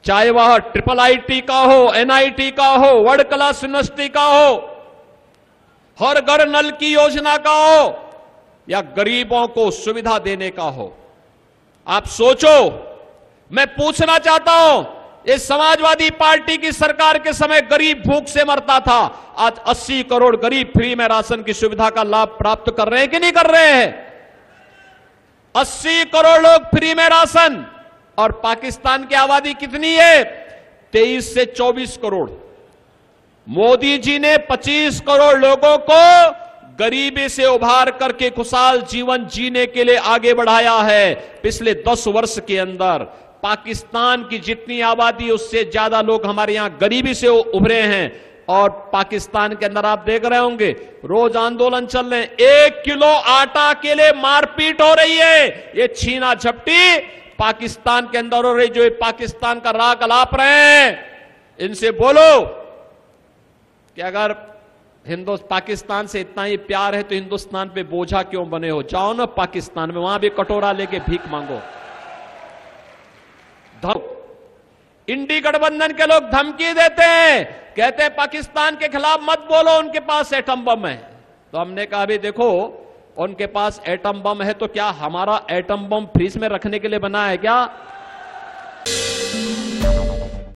चाहे वह triple IT का हो, एनआईटी का हो, वर्ल्ड क्लास यूनिवर्सिटी का हो, हर घर नल की योजना का हो, या गरीबों को सुविधा देने का हो। आप सोचो, मैं पूछना चाहता हूं, इस समाजवादी पार्टी की सरकार के समय गरीब भूख से मरता था, आज 80 करोड़ गरीब फ्री में राशन की सुविधा का लाभ प्राप्त कर रहे हैं कि नहीं कर रहे हैं? 80 करोड़ लोग फ्री में राशन। और पाकिस्तान की आबादी कितनी है? 23 से 24 करोड़। मोदी जी ने 25 करोड़ लोगों को गरीबी से उभार करके खुशहाल जीवन जीने के लिए आगे बढ़ाया है। पिछले 10 वर्ष के अंदर पाकिस्तान की जितनी आबादी, उससे ज्यादा लोग हमारे यहां गरीबी से उभरे हैं। और पाकिस्तान के अंदर आप देख रहे होंगे, रोज आंदोलन चल रहे हैं, 1 किलो आटा के लिए मारपीट हो रही है। ये छीना झपटी पाकिस्तान के अंदर हो रही, जो पाकिस्तान का राग अलाप रहे हैं। इनसे बोलो कि अगर पाकिस्तान से इतना ही प्यार है तो हिंदुस्तान पे बोझा क्यों बने हो? जाओ ना पाकिस्तान में, वहां भी कटोरा लेके भीख मांगो। इंडी गठबंधन के लोग धमकी देते हैं, कहते हैं पाकिस्तान के खिलाफ मत बोलो, उनके पास एटम बम है। तो हमने कहा भी देखो, उनके पास एटम बम है तो क्या हमारा एटम बम फ्रीज में रखने के लिए बना है क्या?